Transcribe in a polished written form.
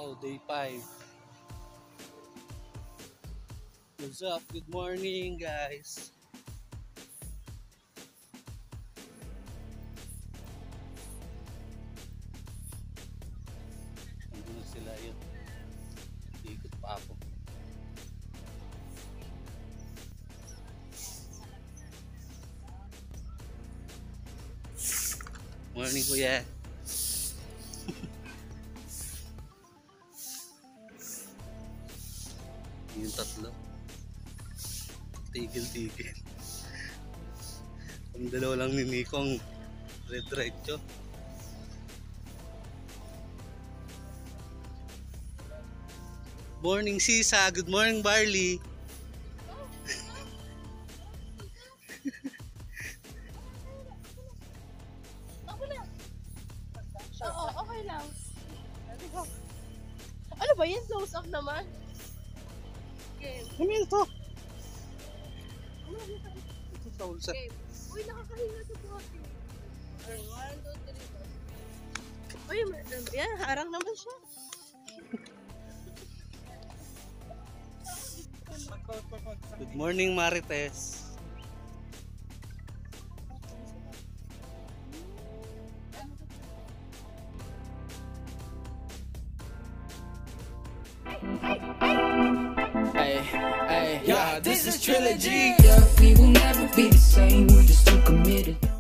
Oh, day 5. What's up? Good morning, guys. Nandun na sila yun. Ikot pa ako. Morning, kuya. Yung tatlo. Tigil-tigil. Ang dalawa lang ni Nikong red-diretso. Morning, Sisa. Good morning, Barley. Oo, okay lang. Ano ba yan? Close up naman. Game. Kumil to. Ito sa ulsa. Game. Uy, nakakahinga sa bote. 1, 2, 3. Uy, yan, harang naman siya. Good morning, Marites. Hey, yeah, this is Trilogy. Yeah, we will never be the same. We're just too committed.